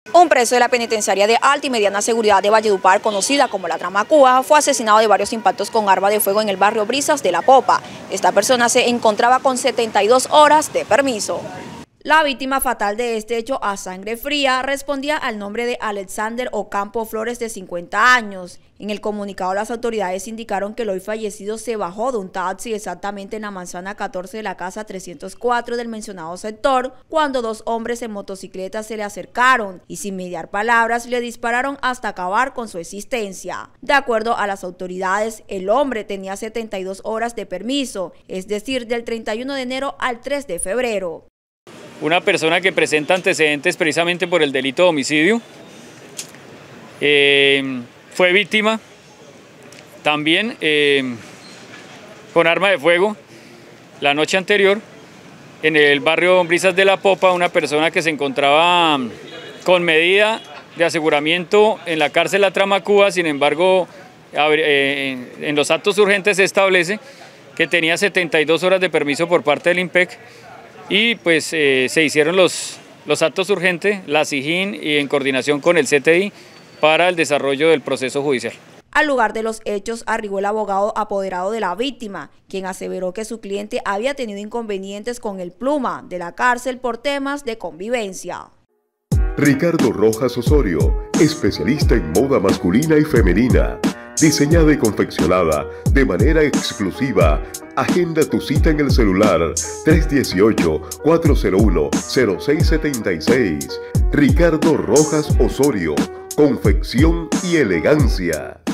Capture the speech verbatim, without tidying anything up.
Un preso de la penitenciaria de alta y mediana seguridad de Valledupar, conocida como la Tramacúa, fue asesinado de varios impactos con arma de fuego en el barrio Brisas de La Popa. Esta persona se encontraba con setenta y dos horas de permiso. La víctima fatal de este hecho a sangre fría respondía al nombre de Alexander Ocampo Flores, de cincuenta años. En el comunicado, las autoridades indicaron que el hoy fallecido se bajó de un taxi exactamente en la manzana catorce de la casa trescientos cuatro del mencionado sector, cuando dos hombres en motocicleta se le acercaron y sin mediar palabras le dispararon hasta acabar con su existencia. De acuerdo a las autoridades, el hombre tenía setenta y dos horas de permiso, es decir, del treinta y uno de enero al tres de febrero. Una persona que presenta antecedentes precisamente por el delito de homicidio, eh, fue víctima también eh, con arma de fuego la noche anterior en el barrio Brisas de La Popa, una persona que se encontraba con medida de aseguramiento en la cárcel La Tramacúa. Sin embargo, eh, en los actos urgentes se establece que tenía setenta y dos horas de permiso por parte del IMPEC. Y pues eh, se hicieron los, los actos urgentes, la SIJIN y en coordinación con el C T I para el desarrollo del proceso judicial. Al lugar de los hechos arribó el abogado apoderado de la víctima, quien aseveró que su cliente había tenido inconvenientes con el Pluma de la cárcel por temas de convivencia. Ricardo Rojas Osorio, especialista en moda masculina y femenina, diseñada y confeccionada de manera exclusiva. Agenda tu cita en el celular tres uno ocho, cuatro cero uno, cero seis siete seis. Ricardo Rojas Osorio, confección y elegancia.